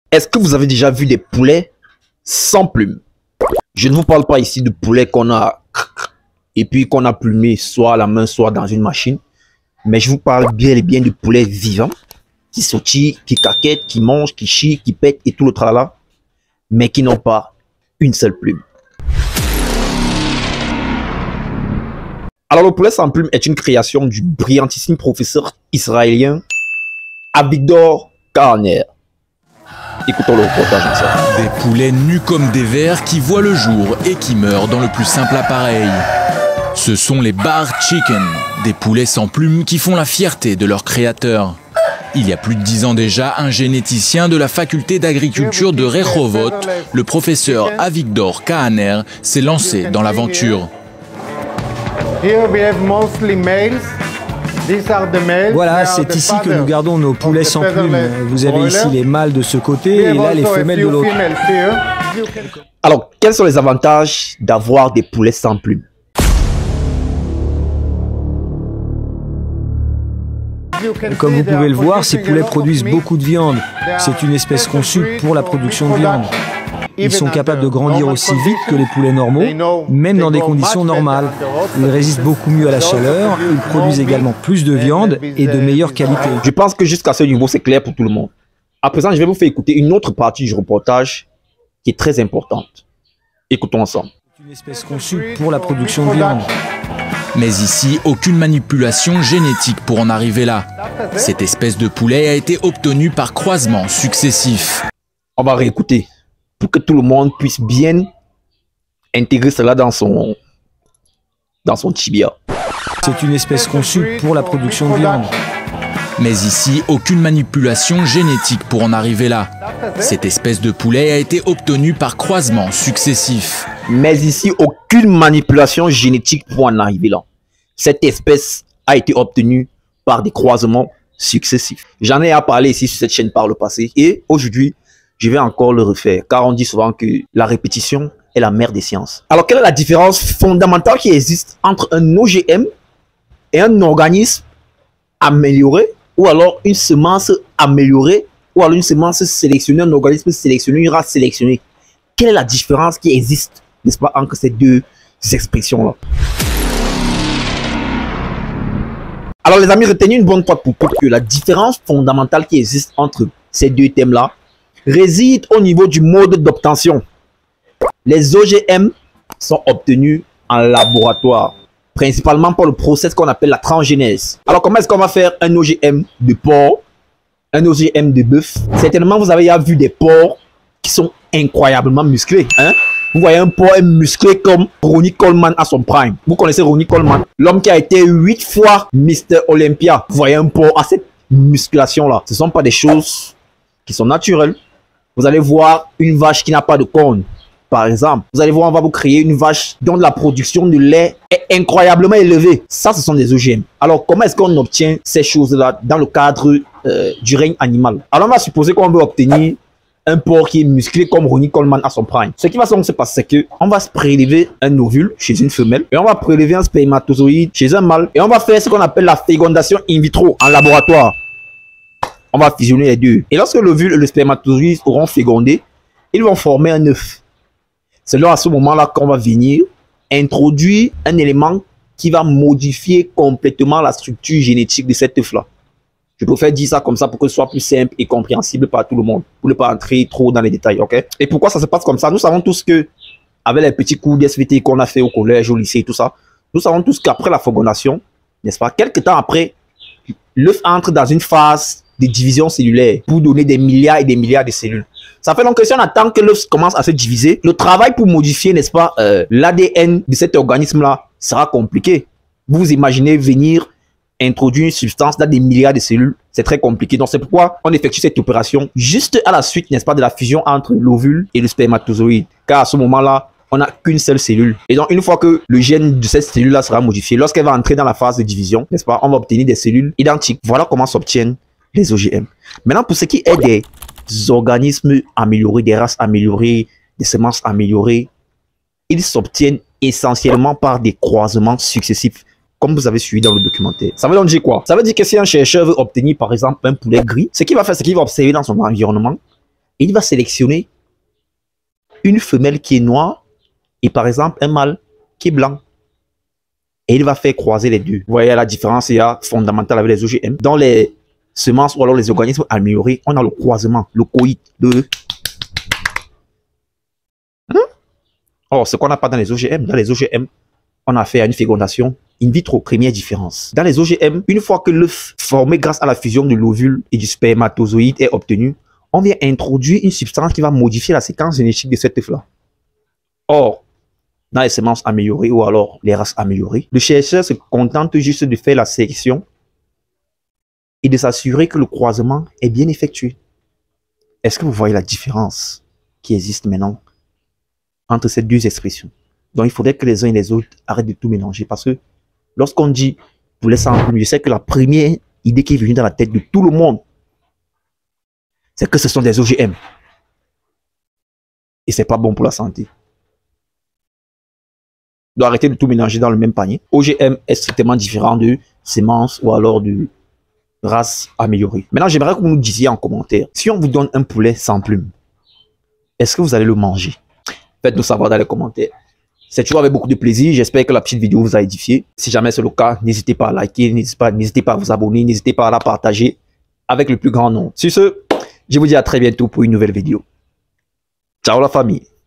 Est-ce que vous avez déjà vu des poulets sans plumes? Je ne vous parle pas ici de poulets qu'on a et puis qu'on a plumé soit à la main, soit dans une machine. Mais je vous parle bien et bien de poulets vivants qui sautent, qui caquettent, qui mangent, qui chient, qui pètent et tout le tralala, mais qui n'ont pas une seule plume. Alors le poulet sans plume est une création du brillantissime professeur israélien Avigdor Kahner. Écoutons le reportage ensemble. Des poulets nus comme des vers qui voient le jour et qui meurent dans le plus simple appareil. Ce sont les bar chicken, des poulets sans plumes qui font la fierté de leurs créateurs. Il y a plus de 10 ans déjà, un généticien de la faculté d'agriculture de Rehovot, le professeur Avigdor Kahner, s'est lancé dans l'aventure. Voilà, c'est ici que nous gardons nos poulets sans plumes. Vous avez ici les mâles de ce côté et là les femelles de l'autre. Alors, quels sont les avantages d'avoir des poulets sans plumes? Comme vous pouvez le voir, ces poulets produisent beaucoup de viande. C'est une espèce conçue pour la production de viande. Ils sont capables de grandir aussi vite que les poulets normaux, même dans des conditions normales. Ils résistent beaucoup mieux à la chaleur, ils produisent également plus de viande et de meilleure qualité. Je pense que jusqu'à ce niveau, c'est clair pour tout le monde. À présent, je vais vous faire écouter une autre partie du reportage qui est très importante. Écoutons ensemble. C'est une espèce conçue pour la production de viande. Mais ici, aucune manipulation génétique pour en arriver là. Cette espèce de poulet a été obtenue par croisements successifs. On va réécouter pour que tout le monde puisse bien intégrer cela dans son tibia. C'est une espèce conçue pour la production de viande. Mais ici, aucune manipulation génétique pour en arriver là. Cette espèce de poulet a été obtenue par croisements successifs. Mais ici, aucune manipulation génétique pour en arriver là. Cette espèce a été obtenue par des croisements successifs. J'en ai à parler ici sur cette chaîne par le passé et aujourd'hui, je vais encore le refaire car on dit souvent que la répétition est la mère des sciences. Alors, quelle est la différence fondamentale qui existe entre un OGM et un organisme amélioré ou alors une semence améliorée ou alors une semence sélectionnée, un organisme sélectionné, une race sélectionnée? Quelle est la différence qui existe, n'est-ce pas, entre ces deux expressions-là? Alors les amis, retenez une bonne fois pour toutes que la différence fondamentale qui existe entre ces deux thèmes-là réside au niveau du mode d'obtention. Les OGM sont obtenus en laboratoire, principalement par le process qu'on appelle la transgénèse. Alors comment est-ce qu'on va faire un OGM de porc, un OGM de bœuf? Certainement vous avez déjà vu des porcs qui sont incroyablement musclés, hein? Vous voyez un porc musclé comme Ronnie Coleman à son prime. Vous connaissez Ronnie Coleman, l'homme qui a été 8 fois Mr Olympia. Vous voyez un porc à cette musculation-là. Ce ne sont pas des choses qui sont naturelles. Vous allez voir une vache qui n'a pas de cornes, par exemple. Vous allez voir, on va vous créer une vache dont la production de lait est incroyablement élevée. Ça, ce sont des OGM. Alors, comment est-ce qu'on obtient ces choses-là dans le cadre du règne animal? Alors, on va supposer qu'on veut obtenir un porc qui est musclé comme Ronnie Coleman à son prime. Ce qui va se passer, c'est qu'on va se prélever un ovule chez une femelle et on va prélever un spermatozoïde chez un mâle et on va faire ce qu'on appelle la fécondation in vitro en laboratoire. On va fusionner les deux. Et lorsque l'ovule et le spermatozoïde auront fécondé, ils vont former un œuf. C'est là à ce moment-là qu'on va venir introduire un élément qui va modifier complètement la structure génétique de cet œuf-là. Je préfère dire ça comme ça pour que ce soit plus simple et compréhensible par tout le monde, pour ne pas entrer trop dans les détails, ok? Et pourquoi ça se passe comme ça? Nous savons tous que, avec les petits cours d'SVT qu'on a fait au collège, au lycée et tout ça, nous savons tous qu'après la fécondation, n'est-ce pas, quelques temps après, l'œuf entre dans une phase de division cellulaire pour donner des milliards et des milliards de cellules. Ça fait donc que si on attend que l'œuf commence à se diviser, le travail pour modifier, n'est-ce pas, l'ADN de cet organisme-là sera compliqué. Vous imaginez venir introduire une substance dans des milliards de cellules, c'est très compliqué. Donc c'est pourquoi on effectue cette opération juste à la suite, n'est-ce pas, de la fusion entre l'ovule et le spermatozoïde. Car à ce moment-là, on n'a qu'une seule cellule. Et donc une fois que le gène de cette cellule-là sera modifié, lorsqu'elle va entrer dans la phase de division, n'est-ce pas, on va obtenir des cellules identiques. Voilà comment s'obtiennent les OGM. Maintenant, pour ce qui est des organismes améliorés, des races améliorées, des semences améliorées, ils s'obtiennent essentiellement par des croisements successifs, comme vous avez suivi dans le documentaire. Ça veut donc dire quoi? Ça veut dire que si un chercheur veut obtenir, par exemple, un poulet gris, ce qu'il va faire, c'est qu'il va observer dans son environnement Et il va sélectionner une femelle qui est noire et par exemple un mâle qui est blanc. Et il va faire croiser les deux. Vous voyez la différence, il y a fondamentale avec les OGM. Dans les semences ou alors les organismes améliorés, on a le croisement, le coït de... Or, ce qu'on n'a pas dans les OGM, on a fait une fécondation in vitro, première différence. Dans les OGM, une fois que l'œuf formé grâce à la fusion de l'ovule et du spermatozoïde est obtenu, on vient introduire une substance qui va modifier la séquence génétique de cet œuf-là. Or, dans les semences améliorées ou alors les races améliorées, le chercheur se contente juste de faire la sélection et de s'assurer que le croisement est bien effectué. Est-ce que vous voyez la différence qui existe maintenant entre ces deux expressions? Donc, il faudrait que les uns et les autres arrêtent de tout mélanger. Parce que lorsqu'on dit poulet sans plume, je sais que la première idée qui est venue dans la tête de tout le monde, c'est que ce sont des OGM. Et c'est pas bon pour la santé. Donc, arrêtez de tout mélanger dans le même panier. OGM est strictement différent de semences ou alors de races améliorées. Maintenant, j'aimerais que vous nous disiez en commentaire, si on vous donne un poulet sans plume, est-ce que vous allez le manger? Faites-nous savoir dans les commentaires. C'est toujours avec beaucoup de plaisir. J'espère que la petite vidéo vous a édifié. Si jamais c'est le cas, n'hésitez pas à liker, n'hésitez pas à vous abonner, n'hésitez pas à la partager avec le plus grand nombre. Sur ce, je vous dis à très bientôt pour une nouvelle vidéo. Ciao la famille.